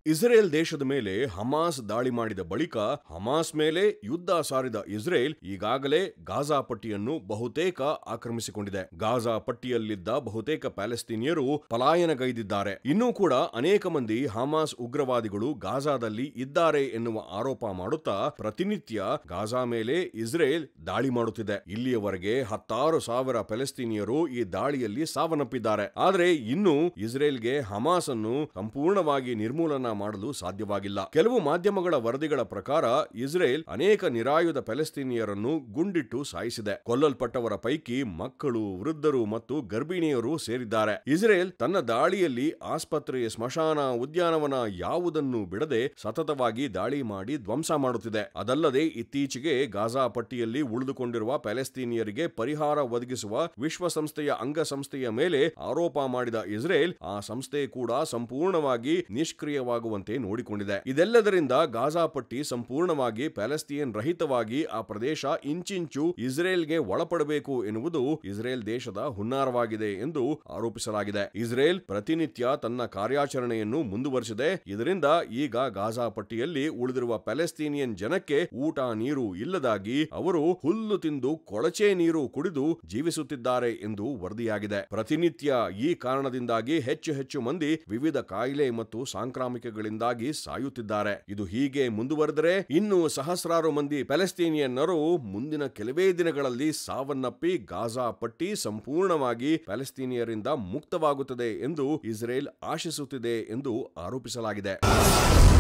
Israel ದೇಶದ ಮೇಲೆ Hamas ದಾಳಿ ಮಾಡಿದ ಬಳಿಕ ಹಮಾಸ್ ಮೇಲೆ ಯುದ್ಧ ಸಾರಿದ ಇಸ್ರೇಲ್ ಈಗಾಗಲೇ ಗಾಜಾ ಪಟ್ಟಿಯನ್ನು ಬಹುತೇಕ ಆಕ್ರಮಿಸಿಕೊಂಡಿದೆ. ಗಾಜಾ ಪಟ್ಟಿಯಲ್ಲಿದ್ದ ಬಹುತೇಕ ಪ್ಯಾಲೆಸ್ತೀನಿಯರು ಪಲಾಯನಗೈದಿದ್ದಾರೆ. ಇನ್ನೂ ಕೂಡ ಅನೇಕ ಮಂದಿ ಹಮಾಸ್ ಉಗ್ರವಾದಿಗಳು ಗಾಜಾದಲ್ಲಿ ಇದ್ದಾರೆ ಎನ್ನುವ ಆರೋಪ ಮಾಡುತ್ತಾ ಪ್ರತಿನಿತ್ಯ ಗಾಜಾ ಮೇಲೆ ಇಸ್ರೇಲ್ ದಾಳಿ ಮಾಡುತ್ತಿದೆ. ಇಲ್ಲಿಯವರೆಗೆ 10,000 ಪ್ಯಾಲೆಸ್ತೀನಿಯರು ಈ ದಾಳಿಯಲ್ಲಿ ಸಾವನ್ನಪ್ಪಿದ್ದಾರೆ. ಆದರೆ ಇನ್ನೂ ಇಸ್ರೇಲ್ಗೆ ಹಮಾಸ್ ಅನ್ನು ಸಂಪೂರ್ಣವಾಗಿ ನಿರ್ಮೂಲನ ಮಾಡಲು ಸಾಧ್ಯವಾಗಿಲ್ಲ. ಕೆಲವು ಮಾಧ್ಯಮಗಳ ವರದಿಗಳ ಪ್ರಕಾರ ಇಸ್ರೇಲ್ ಅನೇಕ ನಿರಾಯುಧ ಪ್ಯಾಲೆಸ್ತೀನಿಯರನ್ನು ಗುಂಡಿಟ್ಟು ಸಾಯಿಸಿದೆ. ಕೊಲ್ಲಲ್ಪಟ್ಟವರ ಪೈಕಿ ಮಕ್ಕಳು, ವೃದ್ಧರು ಮತ್ತು ಗರ್ಭಿಣಿಯರು ಸೇರಿದ್ದಾರೆ. ಇಸ್ರೇಲ್ ತನ್ನ ದಾಳಿಯಲ್ಲಿ ಆಸ್ಪತ್ರೆ, ಸ್ಮಶಾನ, ಉದ್ಯಾನವನ ಯಾವುದನ್ನು ಬಿಡದೆ ಸತತವಾಗಿ ದಾಳಿ ಮಾಡಿ ಧ್ವಂಸ ಮಾಡುತ್ತಿದೆ. ಅದಲ್ಲದೆ ಇತ್ತೀಚೆಗೆ ಗಾಜಾ ಪಟ್ಟಿಯಲ್ಲಿ ಉಳಿದುಕೊಂಡಿರುವ ಪ್ಯಾಲೆಸ್ತೀನಿಯರಿಗೆ ಪರಿಹಾರ ಒದಗಿಸುವ ವಿಶ್ವಸಂಸ್ಥೆಯ ಅಂಗಸಂಸ್ಥೆಯ ಮೇಲೆ ಆರೋಪ ಮಾಡಿದ ಇಸ್ರೇಲ್ ಆ ಸಂಸ್ಥೆ ಕೂಡ ಸಂಪೂರ್ಣವಾಗಿ ನಿಷ್ಕ್ರಿಯವಾಗುವಂತೆ ನೋಡಿಕೊಂಡಿದೆ. ಇದೆಲ್ಲದರಿಂದ ಗಾಜಾ ಪಟ್ಟಿ ಸಂಪೂರ್ಣವಾಗಿ ಪ್ಯಾಲೆಸ್ತೀನ್ ರಹಿತವಾಗಿ ಆ ಪ್ರದೇಶ ಇಂಚಿಂಚು ಇಸ್ರೇಲ್ಗೆ ಒಳಪಡಬೇಕು ಎನ್ನುವುದು ಇಸ್ರೇಲ್ ದೇಶದ ಹುನ್ನಾರವಾಗಿದೆ ಎಂದು ಆರೋಪಿಸಲಾಗಿದೆ. ಇಸ್ರೇಲ್ ಪ್ರತಿನಿತ್ಯ ತನ್ನ ಕಾರ್ಯಾಚರಣೆಯನ್ನು ಮುಂದುವರಿಸಿದೆ. ಇದರಿಂದ ಈಗ ಗಾಜಾ ಪಟ್ಟಿಯಲ್ಲಿ ಉಳಿದಿರುವ ಪ್ಯಾಲೆಸ್ತೀನಿಯನ್ ಜನಕ್ಕೆ ಊಟ ನೀರು ಇಲ್ಲದಾಗಿ ಅವರು ಹುಲ್ಲು ತಿಂದು ಕೊಳಚೆ ನೀರು ಕುಡಿದು ಜೀವಿಸುತ್ತಿದ್ದಾರೆ ಎಂದು ವರದಿಯಾಗಿದೆ. ಪ್ರತಿನಿತ್ಯ ಈ ಕಾರಣದಿಂದಾಗಿ ಹೆಚ್ಚು ಮಂದಿ ವಿವಿಧ ಕಾಯಿಲೆ ಮತ್ತು ಸಾಂಕ್ರಾಮಿಕಗಳಿಂದಾಗಿ ಸಾಯುತ್ತಿದ್ದಾರೆ. ಇದು ಹೀಗೆ ಮುಂದುವರೆದರೆ ಇನ್ನು ಸಹಸ್ರಾರು ಮಂದಿ ಪ್ಯಾಲೆಸ್ತೀನಿಯನ್ನರು ಮುಂದಿನ ಕೆಲವೇ ದಿನಗಳಲ್ಲಿ ಸಾವನ್ನಪ್ಪಿ ಗಾಜಾ ಪಟ್ಟಿ ಸಂಪೂರ್ಣವಾಗಿ ಪ್ಯಾಲೆಸ್ತೀನಿಯರಿಂದ ಮುಕ್ತವಾಗುತ್ತದೆ ಎಂದು ಇಸ್ರೇಲ್ ಆಶಿಸುತ್ತಿದೆ ಎಂದು ಆರೋಪಿಸಲಾಗಿದೆ.